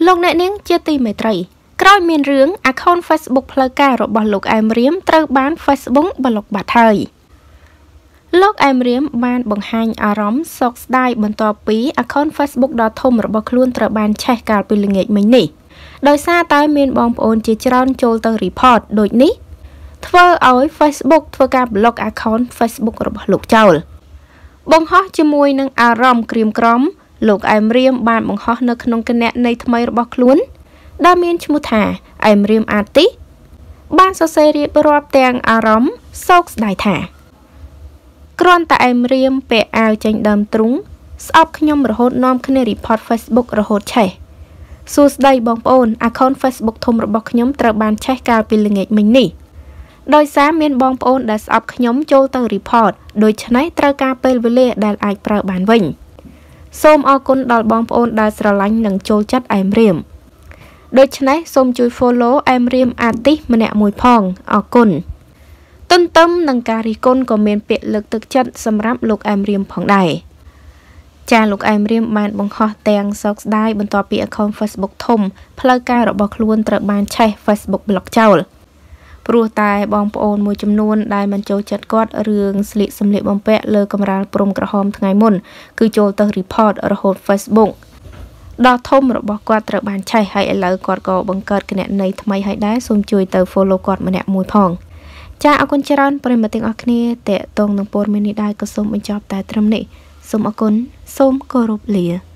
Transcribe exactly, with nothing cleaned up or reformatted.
លោកអ្នកនាងជាទីមេត្រីក្រោយមានរឿង account Facebook ផ្លូវការរបស់លោកអែមរៀមត្រូវបាន Facebook បលុកបាត់ហើយលោកអែមរៀមបានបង្ហាញអារម្មណ៍សោកស្ដាយបន្ទាប់ពី account Facebook ដ៏ធំរបស់ខ្លួនត្រូវបានឆេះកាលពីល្ងាចមិញនេះដោយសារតែមានបងប្អូនជាច្រើនចូលទៅ report ដូចនេះធ្វើឲ្យ Facebook ធ្វើការបលុក account Facebook របស់លោកចោលបង្ហោះជាមួយនឹងអារម្មណ៍ក្រៀមក្រំលោកអែមរៀមបានបង្ហោះនៅក្នុងគណនីថ្មីរបស់ខ្លួនដែលមានឈ្មោះថាអែមរៀមអាទីបានសរសេររៀបរាប់ទាំងអារម្មណ៍សោកស្ដាយថាគ្រាន់តែអែមរៀមពាក់អាវចេញដើមទ្រូងស្អប់ខ្ញុំរហូតនាំគ្នា report Facebook រហូតឆេះសួស្ដីបងប្អូន account Facebook ធំរបស់ខ្ញុំត្រូវបានឆេះកាលពីល្ងាចមិញនេះដោយសារមានបងប្អូនដែលស្អប់ខ្ញុំចូលទៅ report ដូច្នេះត្រូវការពេលវេលាដែលអាចប្រើបានវិញសូមអរគុណដល់បងប្អូនដែលស្រឡាញ់និងចូលចិត្តអែមរៀមដូច្នេះសូមជួយ follow អែមរៀមអាទីសម្នាក់មួយផងអរគុណទន្ទឹមនឹងការរិះគន់ក៏មានពាក្យលើកទឹកចិត្តសម្រាប់លោកអែមរៀមផងដែរចាលោកអែមរៀមបានបង្ហោះទាំងសោកស្ដាយបន្ទាប់ពី account Facebook ធំផ្លូវការរបស់ខ្លួនត្រូវបានឆេះ Facebook ប្លុកចោលព្រោះតែបងប្អូនមួយចំនួនដែលមិនចូលចិត្តគាត់រឿងស្លៀកសម្លៀកបំពាក់លើកំរាលព្រំក្រហមថ្ងៃមុនគឺចូលទៅ report រហូត Facebook ដ៏ធំរបស់គាត់ត្រូវបានឆេះហើយឥឡូវគាត់ក៏បង្កើតគណនីថ្មីឲ្យដែរសូមជួយទៅ follow គាត់ម្នាក់មួយផងចាអរគុណច្រើនប្រិយមិត្តទាំងអស់គ្នាតេតងនឹងព័ត៌មាននេះដែរក៏សូមបញ្ចប់តែត្រឹមនេះសូមអរគុណសូមគោរពលា